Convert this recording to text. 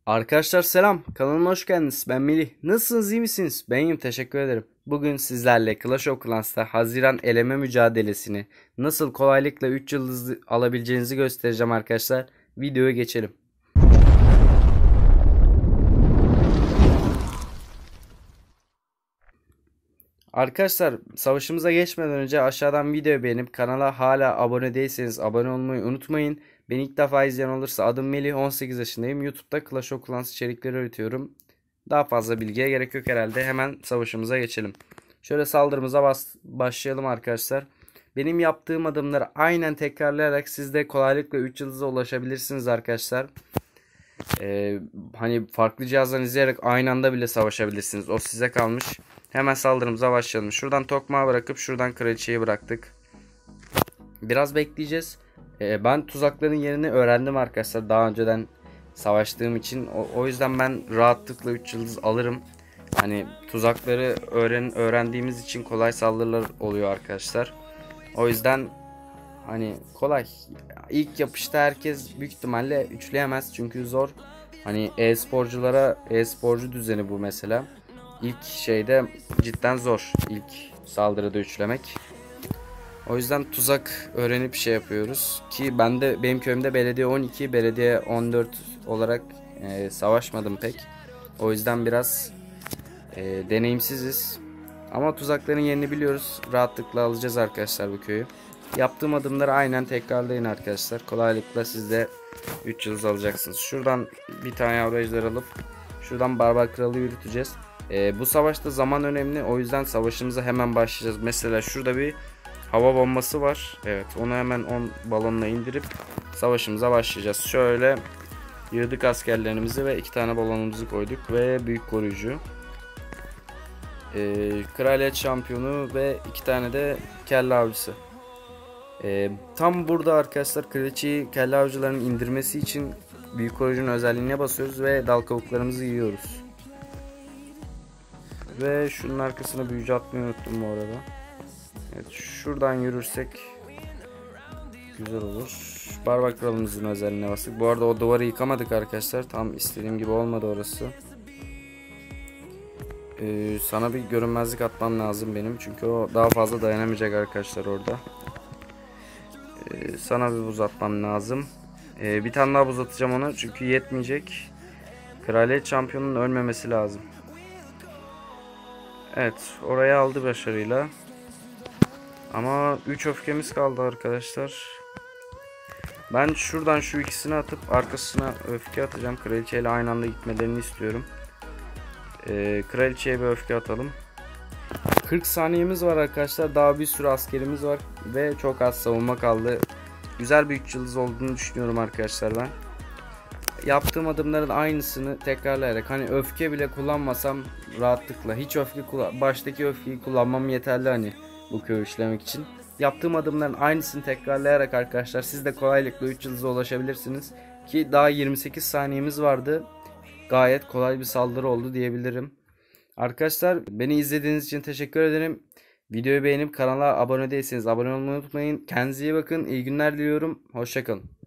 Arkadaşlar selam. Kanalıma hoş geldiniz. Ben Melih. Nasılsınız, iyi misiniz? Ben iyiyim, teşekkür ederim. Bugün sizlerle Clash of Clans'ta Haziran eleme mücadelesini nasıl kolaylıkla 3 yıldız alabileceğinizi göstereceğim arkadaşlar. Videoya geçelim. Arkadaşlar savaşımıza geçmeden önce aşağıdan videoyu beğenip kanala hala abone değilseniz abone olmayı unutmayın. Beni ilk defa izleyen olursa adım Melih, 18 yaşındayım. YouTube'da Clash of Clans içerikleri üretiyorum. Daha fazla bilgiye gerek yok herhalde. Hemen savaşımıza geçelim. Şöyle saldırımıza başlayalım arkadaşlar. Benim yaptığım adımları aynen tekrarlayarak siz de kolaylıkla 3 yıldıza ulaşabilirsiniz arkadaşlar. Hani farklı cihazdan izleyerek aynı anda bile savaşabilirsiniz. O size kalmış. Hemen saldırımıza başlayalım. Şuradan tokmağı bırakıp şuradan kraliçeyi bıraktık. Biraz bekleyeceğiz. Ben tuzakların yerini öğrendim arkadaşlar. Daha önceden savaştığım için. O yüzden ben rahatlıkla 3 yıldız alırım. Hani tuzakları öğrendiğimiz için kolay saldırılar oluyor arkadaşlar. O yüzden hani kolay. İlk yapışta herkes büyük ihtimalle üçleyemez çünkü zor. Hani e-sporculara e-sporcu düzeni bu mesela. İlk şeyde cidden zor. İlk saldırıda üçlemek. O yüzden tuzak öğrenip şey yapıyoruz ki benim köyümde belediye 12, belediye 14 olarak savaşmadım pek. O yüzden biraz deneyimsiziz. Ama tuzakların yerini biliyoruz. Rahatlıkla alacağız arkadaşlar bu köyü. Yaptığım adımları aynen tekrarlayın arkadaşlar. Kolaylıkla siz de 3 yıldız alacaksınız. Şuradan bir tane yavru ejder alıp şuradan barbar kralı yürüteceğiz. Bu savaşta zaman önemli. O yüzden savaşımıza hemen başlayacağız. Mesela şurada bir hava bombası var. Evet, onu hemen 10 balonla indirip savaşımıza başlayacağız. Şöyle yığdık askerlerimizi ve 2 tane balonumuzu koyduk ve büyük koruyucu. Kraliyet şampiyonu ve 2 tane de kelle avcısı. Tam burada arkadaşlar kraliçeyi kelle avcılarının indirmesi için büyük koruyucunun özelliğine basıyoruz ve dal kavuklarımızı yiyoruz. Ve şunun arkasına büyücü atmayı unuttum bu arada. Evet, şuradan yürürsek güzel olur. Barbar kralımızın özelliğine bastık. Bu arada o duvarı yıkamadık arkadaşlar. Tam istediğim gibi olmadı orası. Sana bir görünmezlik atmam lazım benim. Çünkü o daha fazla dayanamayacak arkadaşlar orada. Sana bir buz atmam lazım. Bir tane daha buz atacağım ona. Çünkü yetmeyecek. Kraliyet şampiyonunun ölmemesi lazım. Evet. Oraya aldı başarıyla. Ama 3 öfkemiz kaldı arkadaşlar. Ben şuradan şu ikisini atıp arkasına öfke atacağım. Kraliçeyle aynı anda gitmelerini istiyorum. Kraliçeye bir öfke atalım. 40 saniyemiz var arkadaşlar. Daha bir sürü askerimiz var. Ve çok az savunma kaldı. Güzel bir 3 yıldız olduğunu düşünüyorum arkadaşlar ben. Yaptığım adımların aynısını tekrarlayarak hani öfke bile kullanmasam rahatlıkla hiç baştaki öfkeyi kullanmam yeterli hani bu köyü işlemek için. Yaptığım adımların aynısını tekrarlayarak arkadaşlar siz de kolaylıkla 3 yıldıza ulaşabilirsiniz ki daha 28 saniyemiz vardı. Gayet kolay bir saldırı oldu diyebilirim. Arkadaşlar beni izlediğiniz için teşekkür ederim. Videoyu beğenip kanala abone değilseniz abone olmayı unutmayın. Kendinize iyi bakın. İyi günler diliyorum. Hoşça kalın.